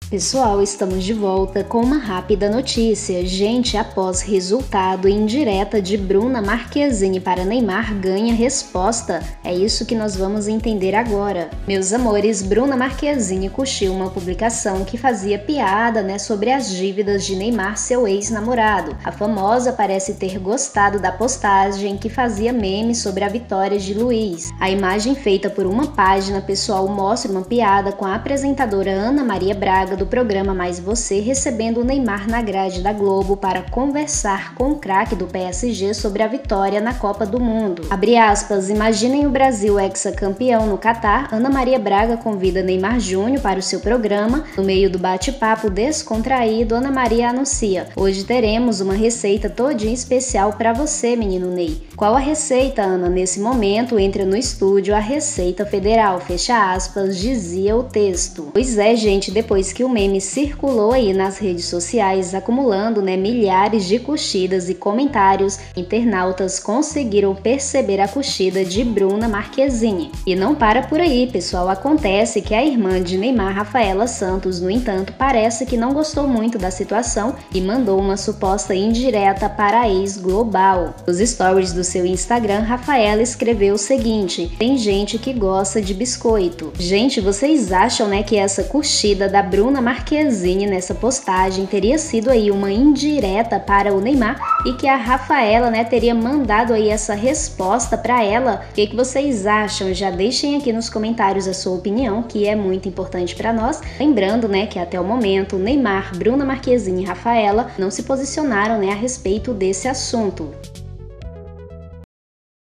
Pessoal, estamos de volta com uma rápida notícia. Gente, após resultado indireta de Bruna Marquezine para Neymar ganha resposta. É isso que nós vamos entender agora. Meus amores, Bruna Marquezine curtiu uma publicação que fazia piada, sobre as dívidas de Neymar, seu ex-namorado. A famosa parece ter gostado da postagem que fazia memes sobre a vitória de Luiz. A imagem feita por uma página pessoal mostra uma piada com a apresentadora Ana Maria Braga do programa Mais Você recebendo o Neymar na grade da Globo para conversar com o craque do PSG sobre a vitória na Copa do Mundo. Abre aspas, imaginem o Brasil hexacampeão no Catar, Ana Maria Braga convida Neymar Júnior para o seu programa. No meio do bate-papo descontraído, Ana Maria anuncia, hoje teremos uma receita todinha especial para você, menino Ney. Qual a receita, Ana? Nesse momento entra no estúdio a Receita Federal, fecha aspas, dizia o texto. Pois é, gente, depois que o meme circulou aí nas redes sociais, acumulando milhares de curtidas e comentários, internautas conseguiram perceber a curtida de Bruna Marquezine. E não para por aí, pessoal, acontece que a irmã de Neymar, Rafaela Santos, no entanto, parece que não gostou muito da situação e mandou uma suposta indireta para a ex-global. Nos stories do seu Instagram, Rafaela escreveu o seguinte, tem gente que gosta de biscoito. Gente, vocês acham que essa curtida da Bruna Marquezine nessa postagem teria sido aí uma indireta para o Neymar e que a Rafaela teria mandado aí essa resposta para ela? O que vocês acham? Já deixem aqui nos comentários a sua opinião, que é muito importante para nós. Lembrando que até o momento Neymar, Bruna Marquezine e Rafaela não se posicionaram a respeito desse assunto.